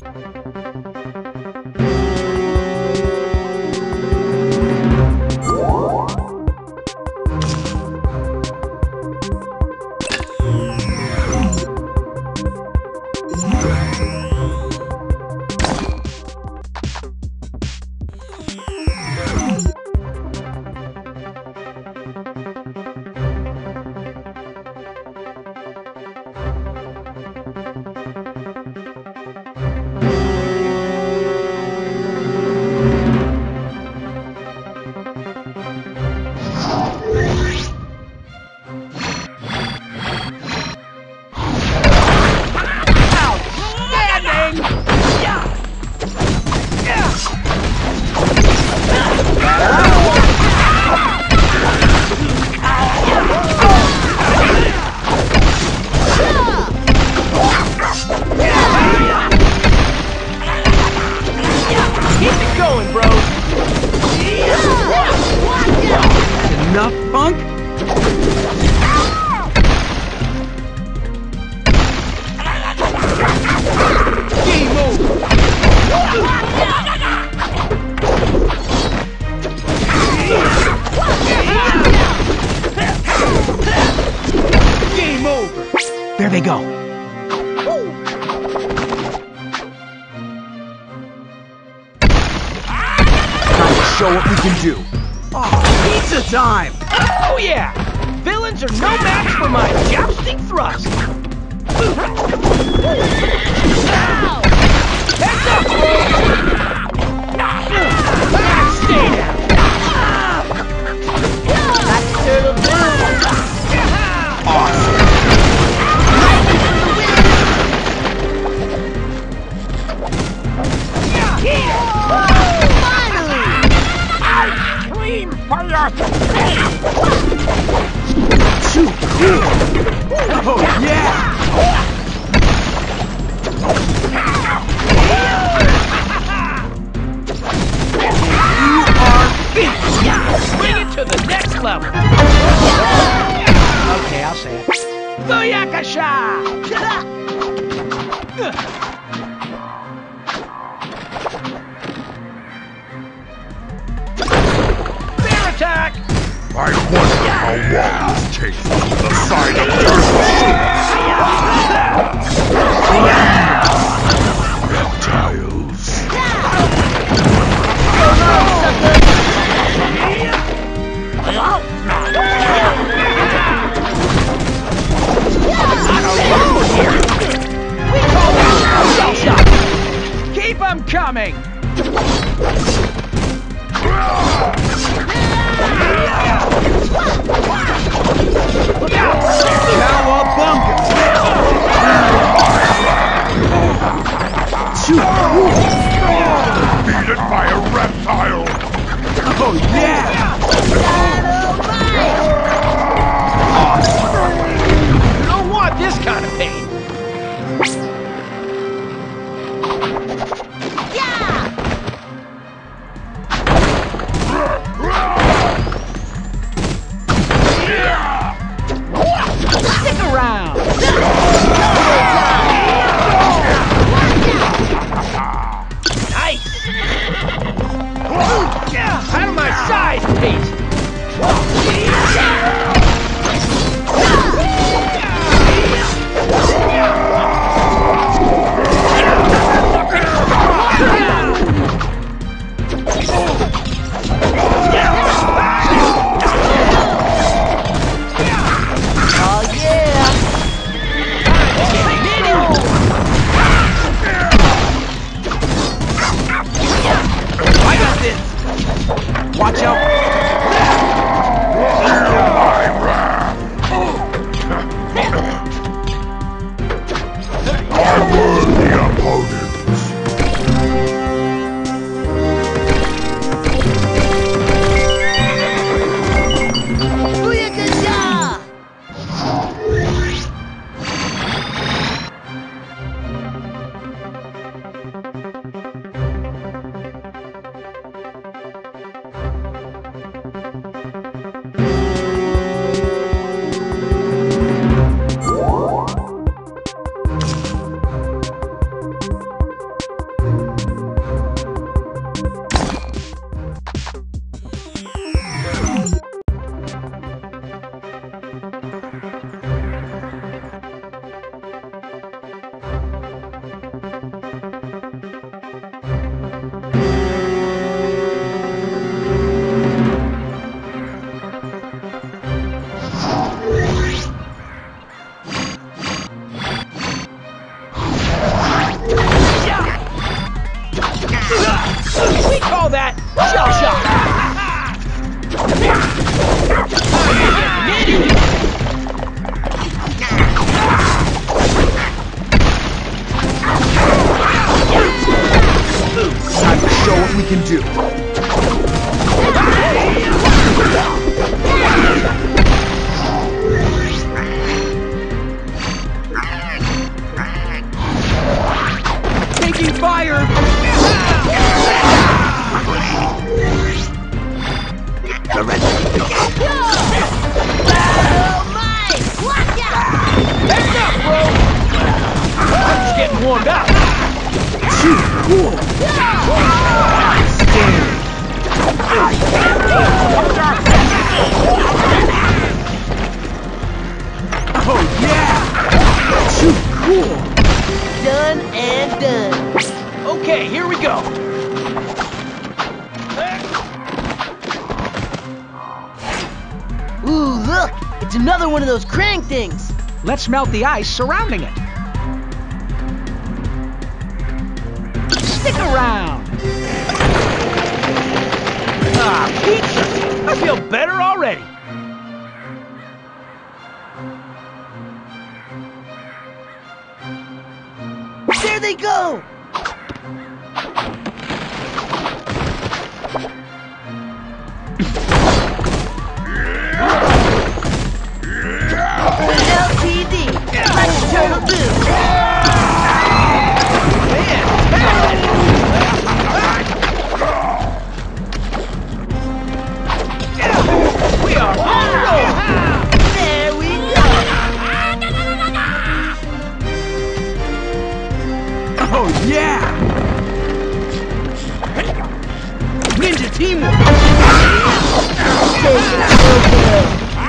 There they go. Time to show what we can do. Oh, pizza time! Oh yeah! Villains are no match for my jousting thrust! Heads up, stay down! That's turtle blue! Awesome! Finally! I scream for your fate! Too cool! Oh yeah! You are finished! Bring it to the next level! Okay, I'll say it. Booyakasha! Bear attack! I wonder how long this takes. The side of reptiles. We call that shell shot! Keep them coming! Cowabunga! Too cool! Defeated by a reptile. Oh yeah! You don't want this kind of pain! Yeah! call that shell shock. Time to show what we can do. Taking fire. The rest of you. Heads up, bro. I'm just getting warmed up. Too cool. Outstanding. Oh yeah! Too cool. Done and done. Okay, here we go. Ooh, look! It's another one of those Kraang things. Let's melt the ice surrounding it. Stick around. Ah, pizza! I feel better already. There they go! LTD! Let's turtle do! We are on the roll. There we go! Oh yeah! Ninja teamwork. Take it real good.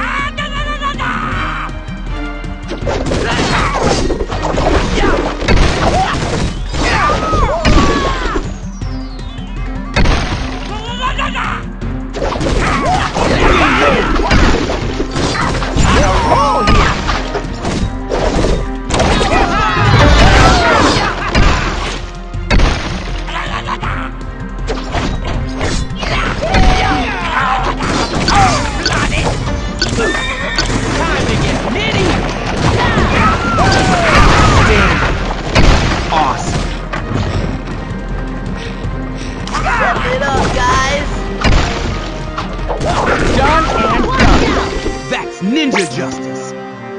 Ninja justice.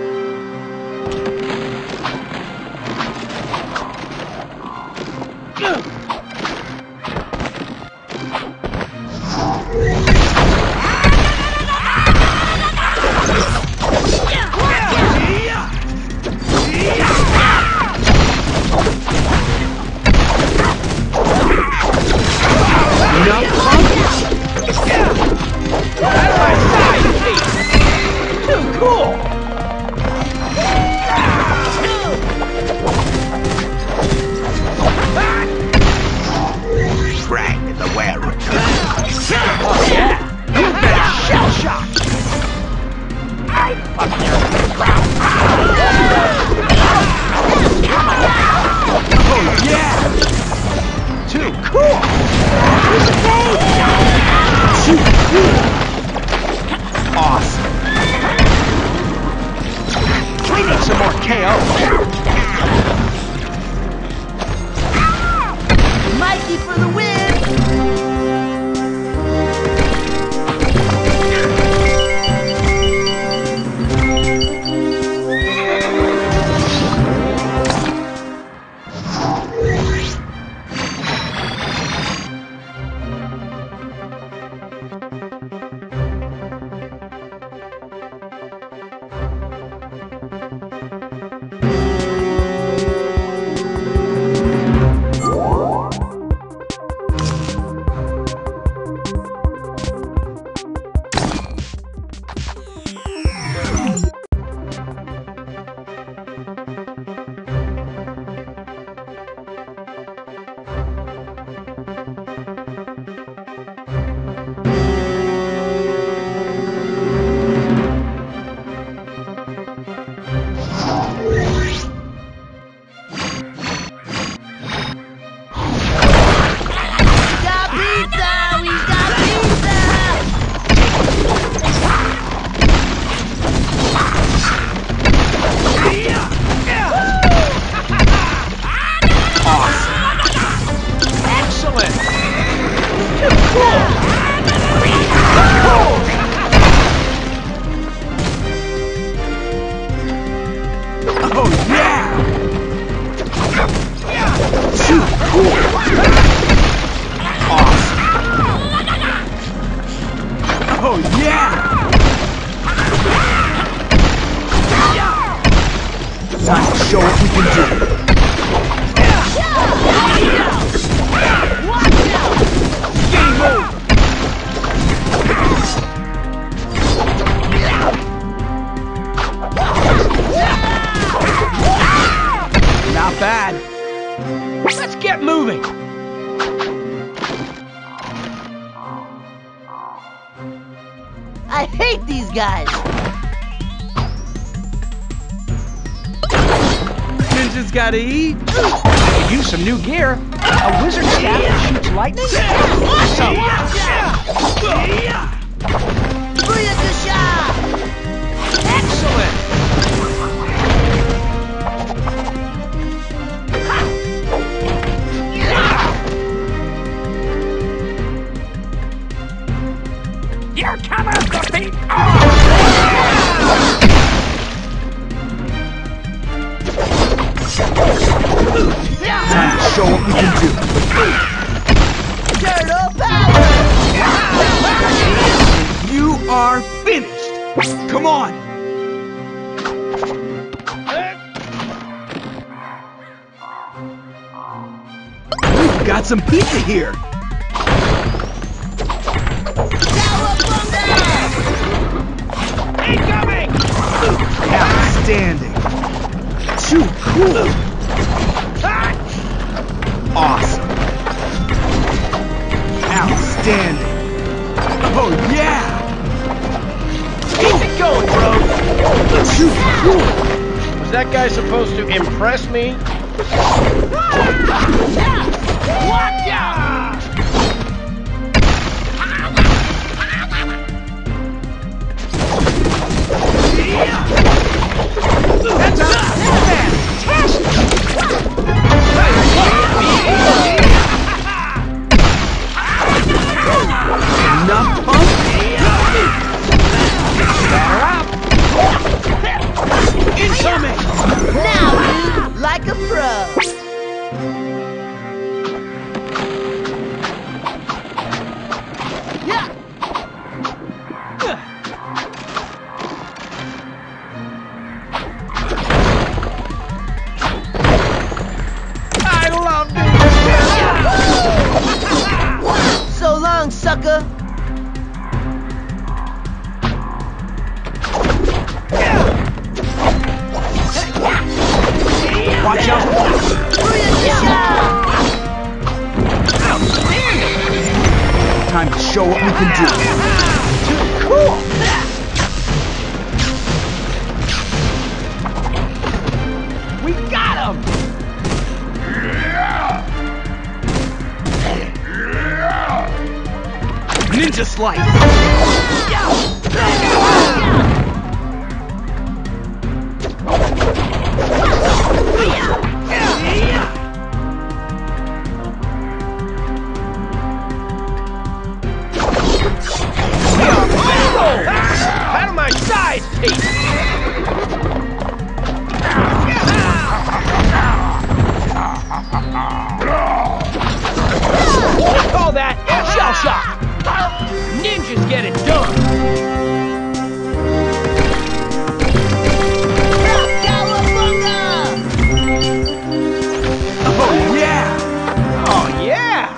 Mikey for the win! Time to show what we can do. Game over. Not bad. Let's get moving. I hate these guys. Ninjas gotta eat. I could use some new gear. A wizard staff that shoots lightning? Awesome! Booyakasha! Excellent! Here cometh the beat! Time to show what we can do. Turtle power! You are finished. Come on. We've got some pizza here. Incoming! Outstanding. Too cool. Awesome. Outstanding. Oh yeah. Keep it going, bro! Too cool. Was that guy supposed to impress me? Enough pump? Batter up! Incoming! Now, dude, like a pro. I love you! So long, sucker. Watch out. Time to show what we can do. Too cool! We got him! Ninja slice. Out of my side, Pete! I call that shell shock! Ninjas get it done! Oh yeah. Oh yeah!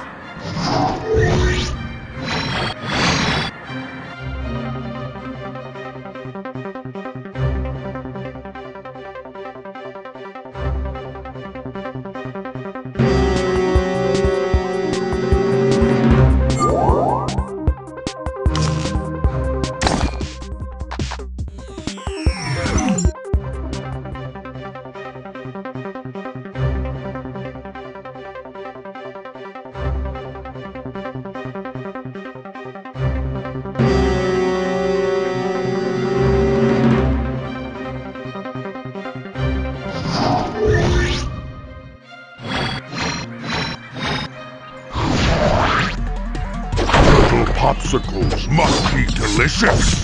Popsicles must be delicious.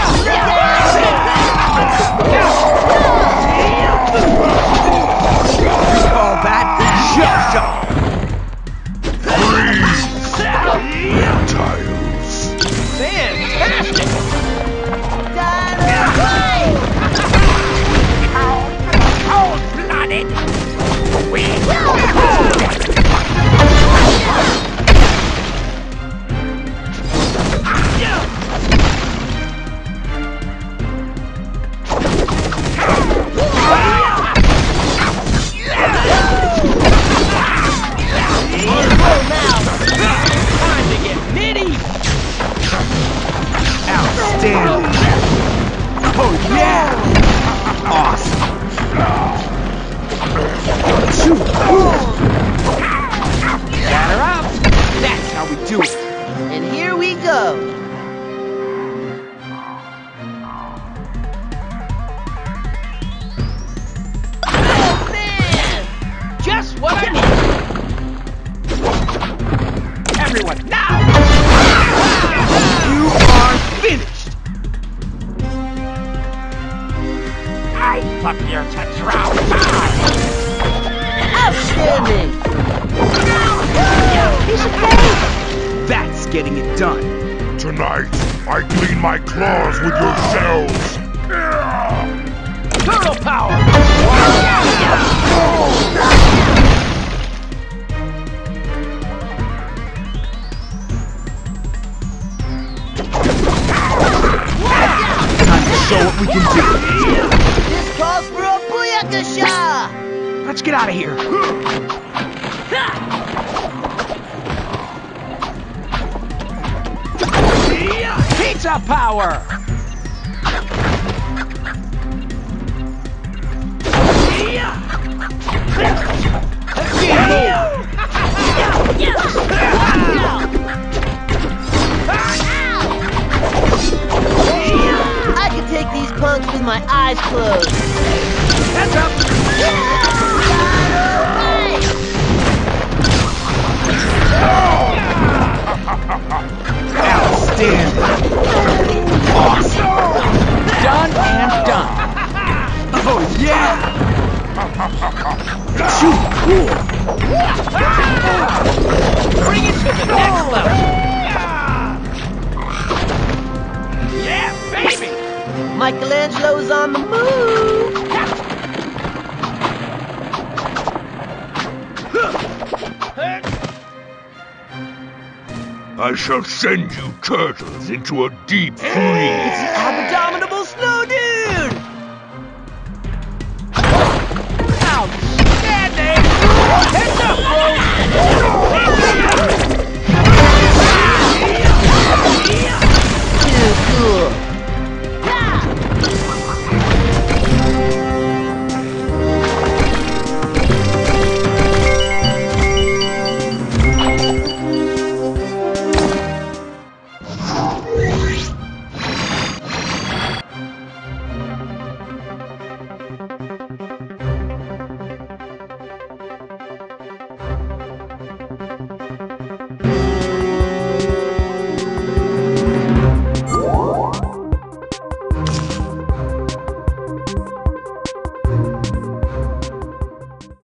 Call that shell shock. Freeze! Reptiles. Fantastic! Dynamite! spinning. Piece of cake. That's getting it done. Tonight, I clean my claws with your shells. Turtle power! Time to show what we can do. This calls for a booyakasha. Let's get out of here. Pizza power! I can take these punks with my eyes closed. Heads up! Outstanding. Awesome. Done and done. Oh, yeah. Too cool. Bring it to the next level. Yeah, baby! Michelangelo's on the move. I shall send you turtles into a deep freeze. It's the